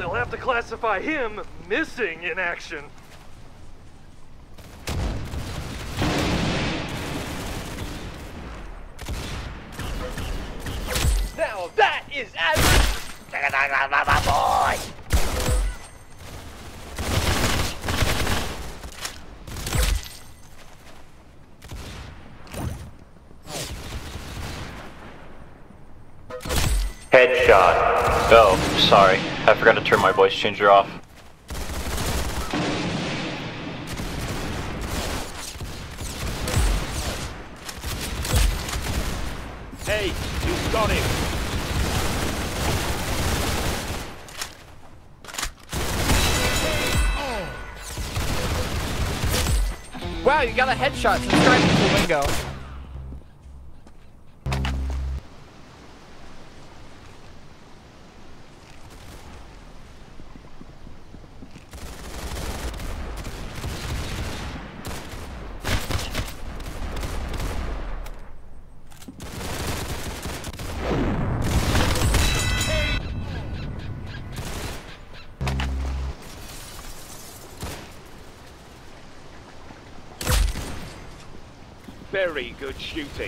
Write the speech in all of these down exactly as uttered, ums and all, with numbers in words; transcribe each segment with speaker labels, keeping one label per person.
Speaker 1: They'll have to classify him missing in action.
Speaker 2: Now that is average!
Speaker 3: Boy!
Speaker 4: Headshot. Oh, sorry. I forgot to turn my voice changer off.
Speaker 2: Hey, you got him!
Speaker 5: Wow, you got a headshot. Subscribe to the lingo.
Speaker 2: Very good shooting.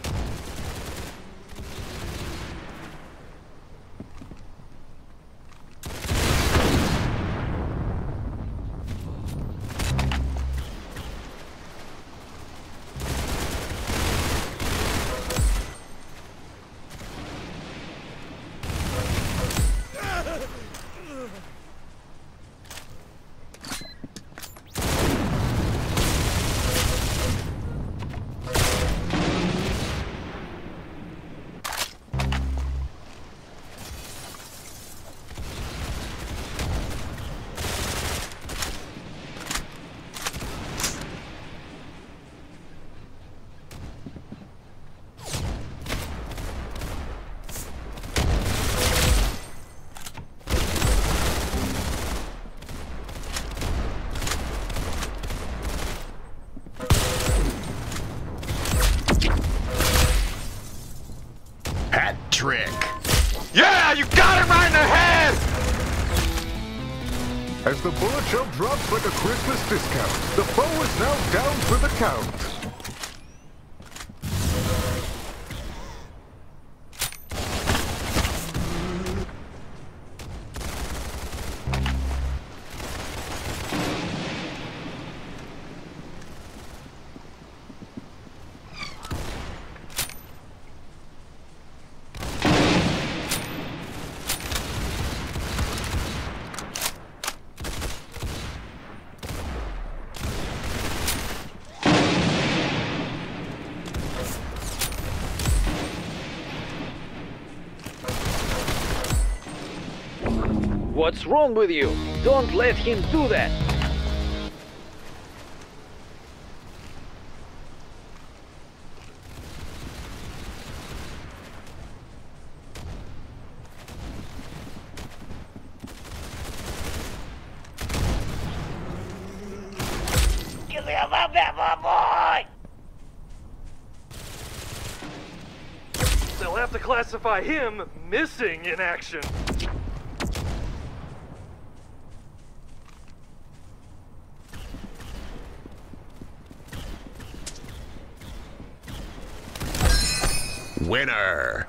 Speaker 6: Hat trick.
Speaker 1: Yeah, you got him right in the head!
Speaker 6: As the bullet jump drops like a Christmas discount, the foe is now down for the count.
Speaker 2: What's wrong with you? Don't let him do that!
Speaker 3: Give me a map, boy!
Speaker 1: They'll have to classify him missing in action.
Speaker 6: Winner.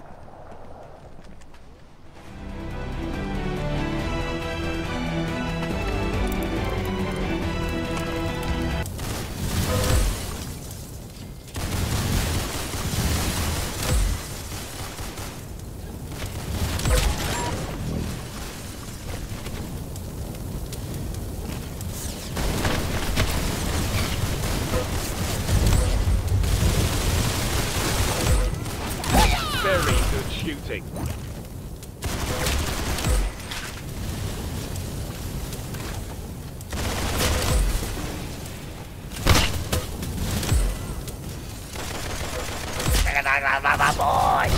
Speaker 2: Very good shooting.
Speaker 3: Boy!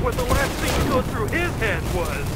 Speaker 1: what the last thing to go through his head was.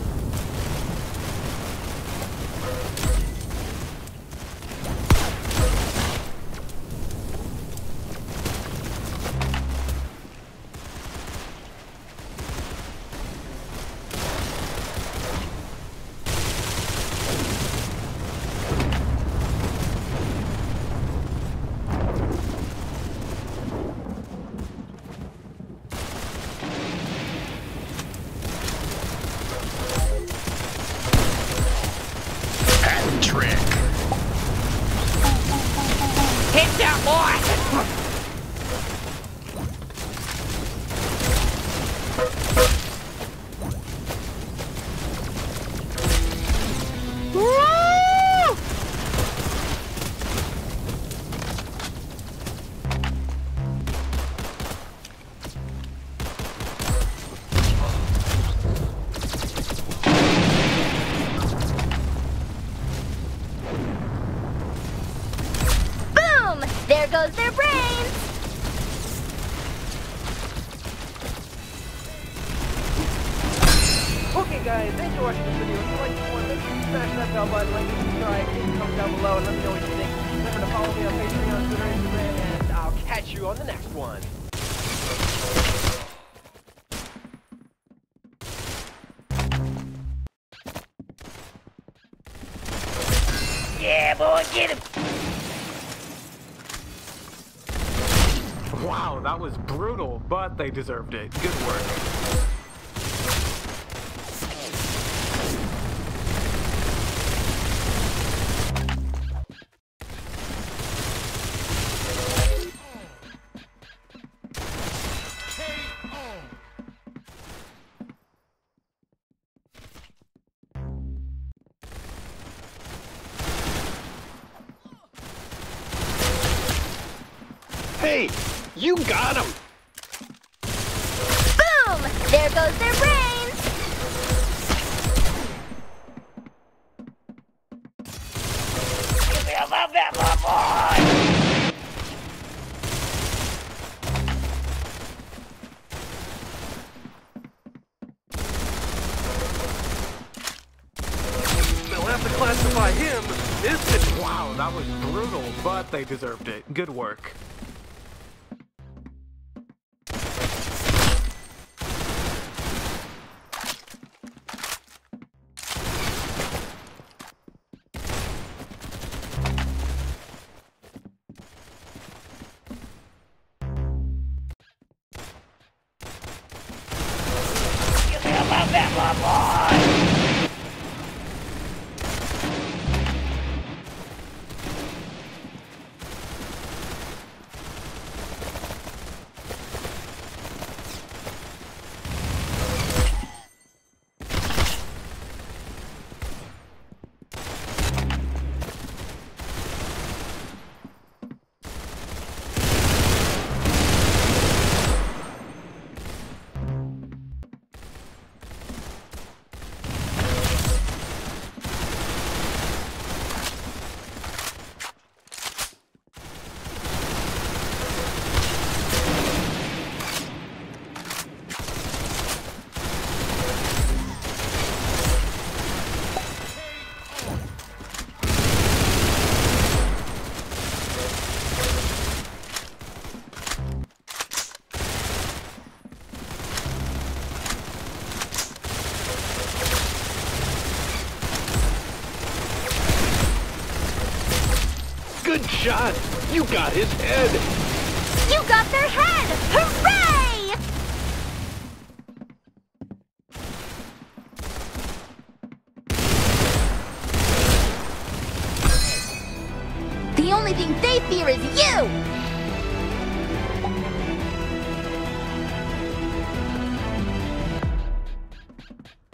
Speaker 7: There goes their brains!
Speaker 8: Okay guys, thanks for watching this video. If you like this one, make sure you smash that bell button, like and subscribe, leave a comment down below, and let me know what you think. Remember to follow me on Patreon, Twitter, Instagram, and I'll catch you on the next one.
Speaker 3: Yeah, boy, get him!
Speaker 6: Wow, that was brutal, but they deserved it. Good work.
Speaker 2: Hey, you got him!
Speaker 7: Boom! There goes their brains!
Speaker 3: Give me a love that little boy!
Speaker 1: They'll have to classify him missing.
Speaker 6: Wow, that was brutal, but they deserved it. Good work.
Speaker 3: Give me a love that little boy!
Speaker 2: Good shot! You got his head!
Speaker 7: You got their head! Hooray! The only thing they fear is you!